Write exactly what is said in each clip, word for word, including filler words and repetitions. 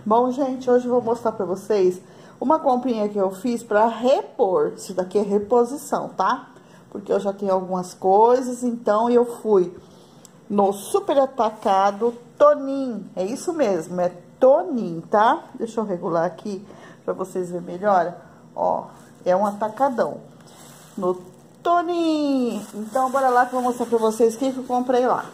Bom, gente, hoje eu vou mostrar pra vocês uma comprinha que eu fiz pra repor. Isso daqui é reposição, tá? Porque eu já tenho algumas coisas, então eu fui no Super Atacado Tonin. É isso mesmo, é Tonin, tá? Deixa eu regular aqui pra vocês verem melhor. Ó, é um atacadão. No Tonin. Então, bora lá que eu vou mostrar pra vocês o que, que eu comprei lá.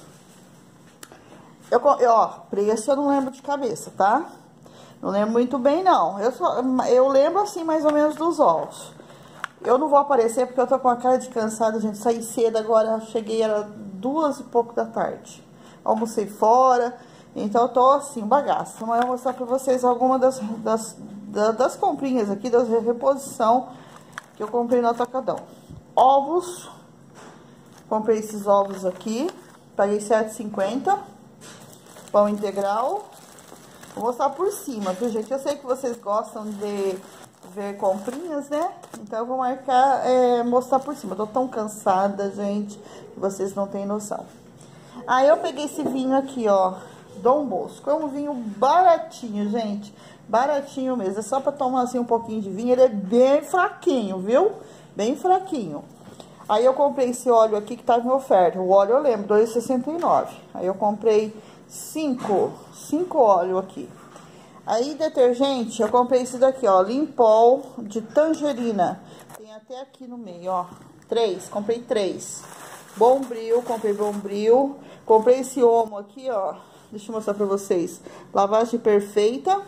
Eu, eu, ó, preço eu não lembro de cabeça, tá? Não lembro muito bem, não. Eu, só, eu lembro, assim, mais ou menos dos ovos. Eu não vou aparecer porque eu tô com a cara de cansada, gente. Saí cedo agora, cheguei, era duas e pouco da tarde. Almocei fora, então eu tô, assim, bagaço. Mas eu vou mostrar pra vocês algumas das, das, das, das comprinhas aqui, das reposição que eu comprei no Atacadão. Ovos. Comprei esses ovos aqui. Paguei sete reais e cinquenta centavos. Pão integral. Vou mostrar por cima, viu, gente? Eu sei que vocês gostam de ver comprinhas, né? Então, eu vou marcar, é, mostrar por cima. Eu tô tão cansada, gente, que vocês não têm noção. Aí, eu peguei esse vinho aqui, ó, Dom Bosco. É um vinho baratinho, gente. Baratinho mesmo. É só pra tomar, assim, um pouquinho de vinho. Ele é bem fraquinho, viu? Bem fraquinho. Aí, eu comprei esse óleo aqui que tava em oferta. O óleo, eu lembro, dois reais e sessenta e nove centavos. Aí, eu comprei cinco, cinco óleos aqui. Aí, detergente, eu comprei esse daqui, ó, Limpol de tangerina. Tem até aqui no meio, ó, três, comprei três. Bombril, comprei Bombril. Comprei esse Omo aqui, ó, deixa eu mostrar pra vocês. Lavagem perfeita.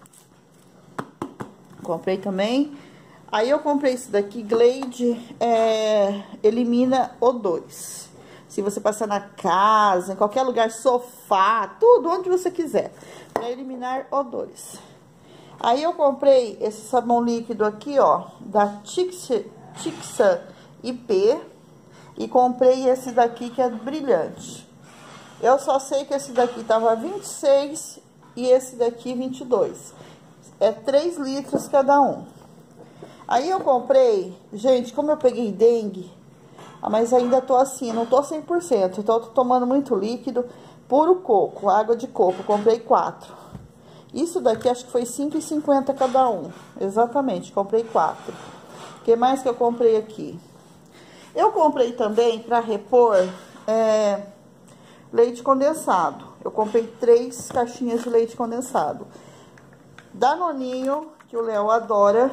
Comprei também. Aí, eu comprei esse daqui, Glade, é, elimina odores. Se você passar na casa, em qualquer lugar, sofá, tudo, onde você quiser, para eliminar odores. Aí eu comprei esse sabão líquido aqui, ó, da Tixa, Tixa I P, e comprei esse daqui que é brilhante. Eu só sei que esse daqui tava vinte e seis e esse daqui vinte e dois. É três litros cada um. Aí eu comprei, gente, como eu peguei dengue, mas ainda tô assim, não tô cem por cento, então eu tô tomando muito líquido, puro coco, água de coco, comprei quatro. Isso daqui acho que foi cinco reais e cinquenta centavos cada um, exatamente, comprei quatro. O que mais que eu comprei aqui? Eu comprei também, pra repor, é, leite condensado. Eu comprei três caixinhas de leite condensado. Danoninho, que o Léo adora.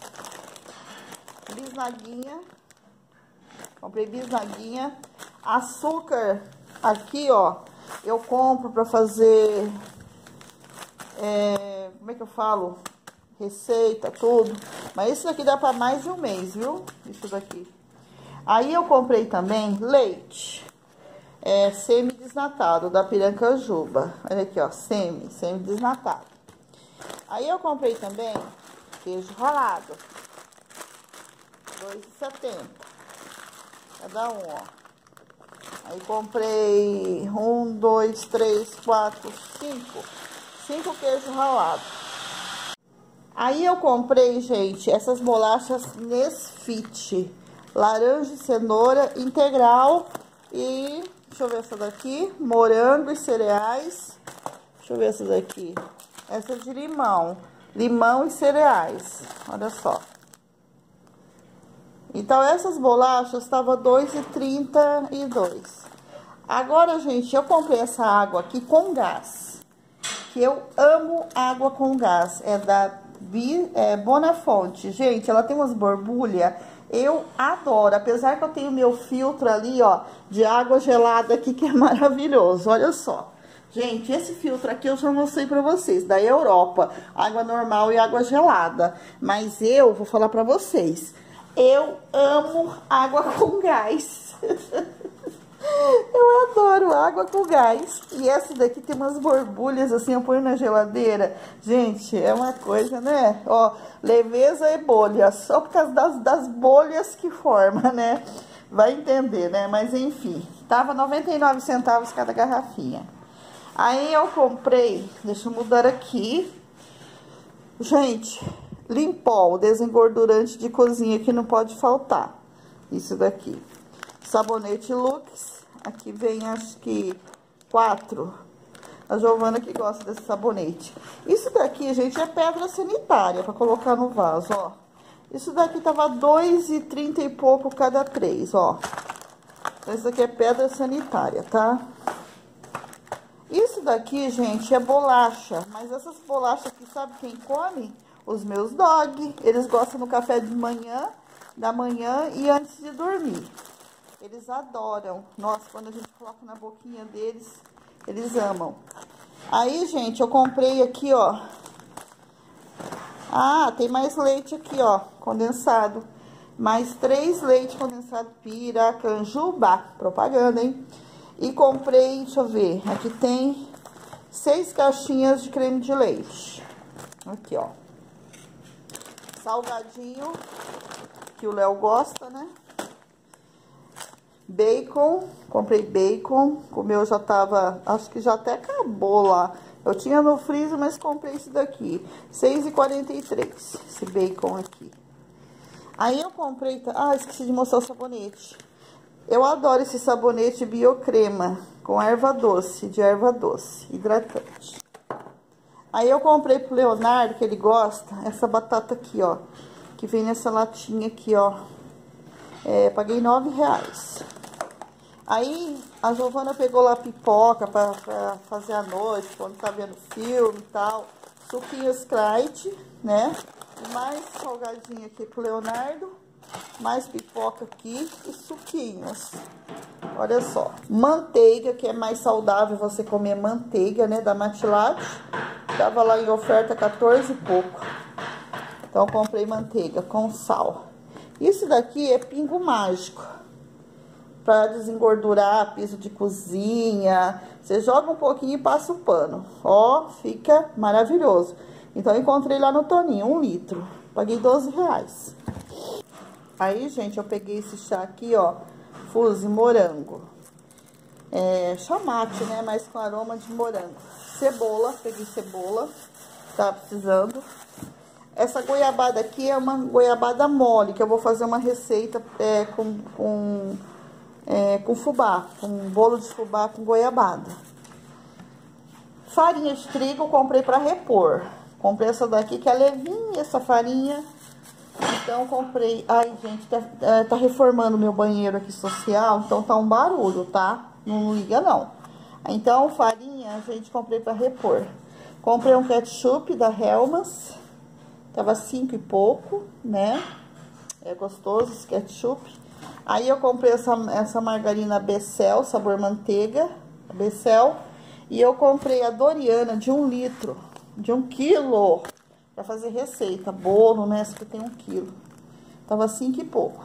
Bisnaguinha. Comprei bisnaguinha. Açúcar, aqui, ó, eu compro pra fazer, é, como é que eu falo? Receita, tudo. Mas isso daqui dá pra mais de um mês, viu? Isso daqui. Aí eu comprei também leite, é, semi-desnatado, da Pirancanjuba. Olha aqui, ó, semi, semi-desnatado. Aí eu comprei também queijo ralado, dois reais e setenta centavos. Cada um, ó. Aí comprei um, dois, três, quatro, cinco. Cinco queijos ralados. Aí eu comprei, gente, essas bolachas Nesfit. Laranja e cenoura integral. E, deixa eu ver essa daqui. Morango e cereais. Deixa eu ver essa daqui. Essa de limão. Limão e cereais. Olha só. Então, essas bolachas estavam dois reais e trinta e dois centavos. Agora, gente, eu comprei essa água aqui com gás. Que eu amo água com gás. É da Bi, é, Bonafonte. Gente, ela tem umas borbulhas. Eu adoro. Apesar que eu tenho meu filtro ali, ó, de água gelada aqui, que é maravilhoso. Olha só. Gente, esse filtro aqui eu já mostrei pra vocês, da Europa. Água normal e água gelada. Mas eu vou falar pra vocês. Eu amo água com gás. Eu adoro água com gás. E essa daqui tem umas borbulhas assim, eu ponho na geladeira. Gente, é uma coisa, né? Ó, leveza e bolha. Só por causa das, das bolhas que forma, né? Vai entender, né? Mas enfim, tava noventa e nove centavos cada garrafinha. Aí eu comprei, deixa eu mudar aqui. Gente, Limpol, desengordurante de cozinha que não pode faltar. Isso daqui. Sabonete Lux. Aqui vem, acho que, quatro. A Giovana que gosta desse sabonete. Isso daqui, gente, é pedra sanitária pra colocar no vaso, ó. Isso daqui tava dois e trinta e pouco cada três, ó. Então, isso daqui é pedra sanitária, tá? Isso daqui, gente, é bolacha. Mas essas bolachas aqui, sabe quem come? Os meus dog. Eles gostam no café de manhã, da manhã e antes de dormir. Eles adoram. Nossa, quando a gente coloca na boquinha deles, eles amam. Aí, gente, eu comprei aqui, ó. Ah, tem mais leite aqui, ó, condensado. Mais três leite condensado Piracanjuba. Propaganda, hein? E comprei, deixa eu ver, aqui tem seis caixinhas de creme de leite. Aqui, ó. Salgadinho, que o Léo gosta, né? Bacon, comprei bacon. O meu já tava, acho que já até acabou lá. Eu tinha no freezer, mas comprei esse daqui. seis e quarenta e três, esse bacon aqui. Aí eu comprei, ah, esqueci de mostrar o sabonete. Eu adoro esse sabonete Biocrema, com erva doce, de erva doce, hidratante. Aí eu comprei pro Leonardo, que ele gosta, essa batata aqui, ó. Que vem nessa latinha aqui, ó. É, paguei nove reais. Aí a Giovana pegou lá pipoca pra, pra fazer à noite, quando tá vendo filme e tal. Suquinho Sprite, né? E mais salgadinho aqui pro Leonardo. Mais pipoca aqui e suquinhos. Olha só. Manteiga, que é mais saudável você comer manteiga, né? Da Matilate. Tava lá em oferta quatorze e pouco. Então, eu comprei manteiga com sal. Isso daqui é pingo mágico. Pra desengordurar piso de cozinha. Você joga um pouquinho e passa o pano. Ó, fica maravilhoso. Então, eu encontrei lá no Toninho, um litro. Paguei doze reais. Aí, gente, eu peguei esse chá aqui, ó, Fuse morango. É chamate, né, mas com aroma de morango. Cebola, peguei cebola, tá precisando. Essa goiabada aqui é uma goiabada mole, que eu vou fazer uma receita é, com, com, é, com fubá, com um bolo de fubá com goiabada. Farinha de trigo eu comprei pra repor. Comprei essa daqui, que é levinha, essa farinha. Então, comprei... Ai, gente, tá, tá reformando meu banheiro aqui social, então tá um barulho, tá? Não liga, não. Então, farinha, a gente comprei pra repor. Comprei um ketchup da Hellmann's. Tava cinco e pouco, né? É gostoso esse ketchup. Aí, eu comprei essa, essa margarina Becel, sabor manteiga. Becel. E eu comprei a Doriana de um litro, de um quilo. Pra fazer receita, bolo, né? Essa aqui tem um quilo. Tava cinco e pouco.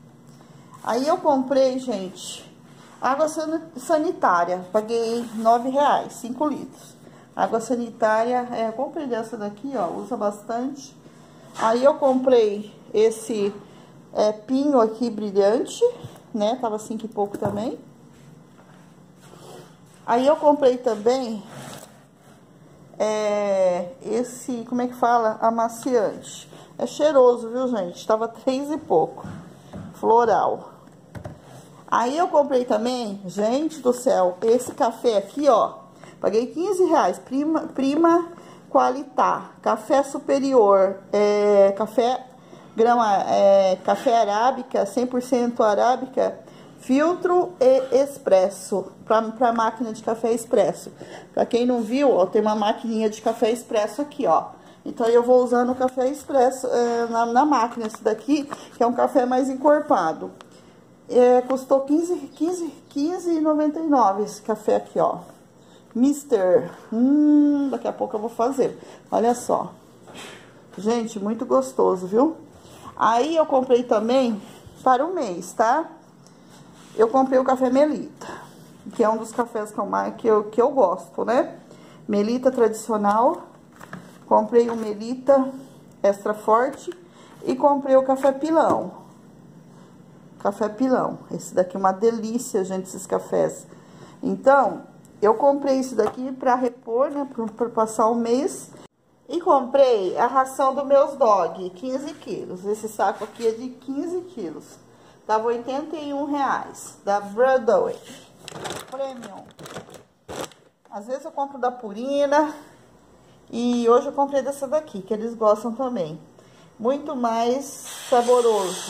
Aí eu comprei, gente, água sanitária. Paguei nove reais, cinco litros. Água sanitária, é, eu comprei dessa daqui, ó, usa bastante. Aí eu comprei esse é, pinho aqui brilhante, né? Tava cinco e pouco também. Aí eu comprei também... É, esse, como é que fala? Amaciante. É cheiroso, viu, gente? Tava três e pouco. Floral. Aí eu comprei também, gente do céu, esse café aqui, ó. Paguei quinze reais. Prima, Prima Qualitá. Café superior. É, café, grama, é, café arábica, cem por cento arábica. Filtro e expresso, para máquina de café expresso. Para quem não viu, ó, tem uma maquininha de café expresso aqui, ó. Então, eu vou usando o café expresso é, na, na máquina. Esse daqui, que é um café mais encorpado. É, custou quinze e noventa e nove esse café aqui, ó. Mister. Hum, daqui a pouco eu vou fazer. Olha só. Gente, muito gostoso, viu? Aí, eu comprei também para o mês, tá? Eu comprei o café Melita, que é um dos cafés que eu, que eu, que eu gosto, né? Melita tradicional. Comprei o Melita extra forte e comprei o café pilão. Café pilão. Esse daqui é uma delícia, gente, esses cafés. Então, eu comprei esse daqui pra repor, né? Pra, pra passar o mês. E comprei a ração dos meus dog, quinze quilos. Esse saco aqui é de quinze quilos. Tava oitenta e um reais, da Broadway Premium. Às vezes eu compro da Purina. E hoje eu comprei dessa daqui, que eles gostam também. Muito mais saboroso.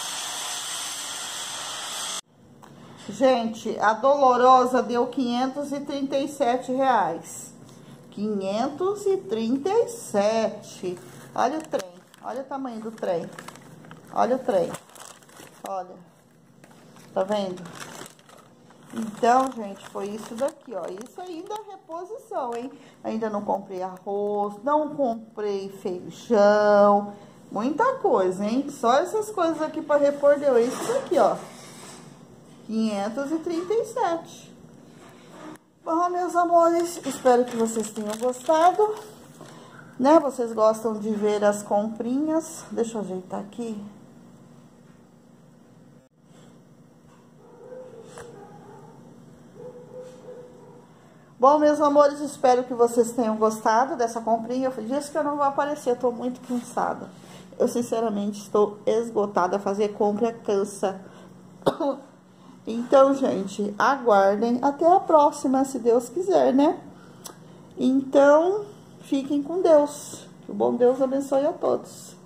Gente, a Dolorosa deu quinhentos e trinta e sete reais. quinhentos e trinta e sete. Olha o trem. Olha o tamanho do trem. Olha o trem. Olha. Tá vendo? Então, gente, foi isso daqui, ó. Isso ainda é reposição, hein? Ainda não comprei arroz, não comprei feijão, muita coisa, hein? Só essas coisas aqui pra repor deu isso daqui, ó. quinhentos e trinta e sete. Bom, meus amores, espero que vocês tenham gostado, né? Vocês gostam de ver as comprinhas. Deixa eu ajeitar aqui. Bom, meus amores, espero que vocês tenham gostado dessa comprinha. Eu disse que eu não vou aparecer, eu tô muito cansada. Eu, sinceramente, estou esgotada. Fazer compra cansa. Então, gente, aguardem até a próxima, se Deus quiser, né? Então, fiquem com Deus. Que o bom Deus abençoe a todos.